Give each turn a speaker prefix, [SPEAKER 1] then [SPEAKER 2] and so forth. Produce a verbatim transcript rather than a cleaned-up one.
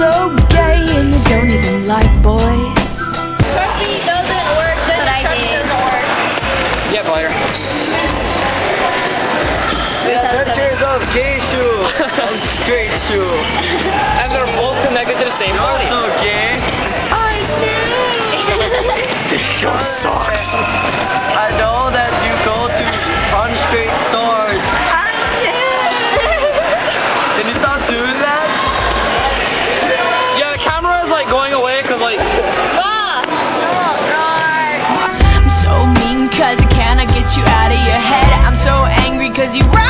[SPEAKER 1] so gay and you don't even like boys.
[SPEAKER 2] Turkey doesn't work, but I did.
[SPEAKER 3] Yeah, Blair.
[SPEAKER 4] Yeah, pictures of gay too. Of straight too.
[SPEAKER 3] And they're both connected to the same body.
[SPEAKER 4] So gay.
[SPEAKER 2] I knew.
[SPEAKER 4] I know that you go to unstraight stores.
[SPEAKER 2] I knew.
[SPEAKER 4] Can you stop doing that?
[SPEAKER 3] Yeah, the camera is like going away because like...
[SPEAKER 2] Ah!
[SPEAKER 1] I'm so mean cause I cannot get you out of your head. I'm so angry cause you